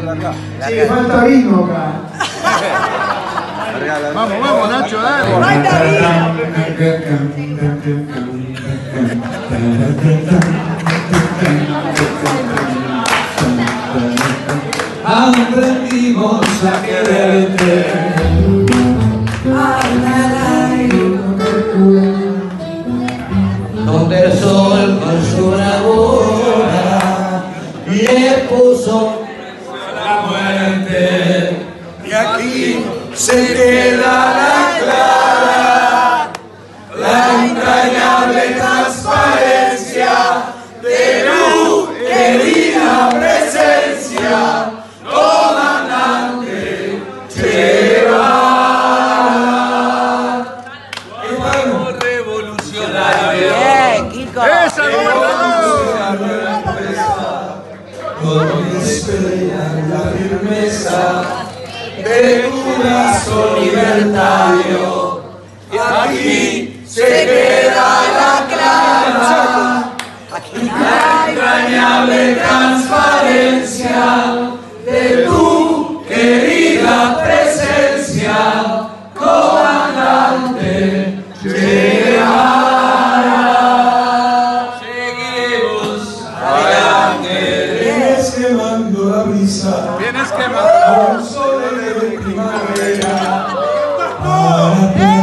Sí, falta vino acá. Vamos, vamos, Nacho, dale. Aprendimos a quererte. Donde el sol con su bravura le puso la muerte. Y aquí se queda la clara, la entrañable transparencia de tu querida presencia, comandante Che Guevara. Hermano revolucionario, ¡Esa, con esperan la firmeza de tu brazo libertario. Y aquí se queda la clara, la entrañable transparencia de tu querida presencia, comandante Che Guevara. Seguimos adelante. Vienes quemando la brisa, vienes quemando un sol de primavera, para ti.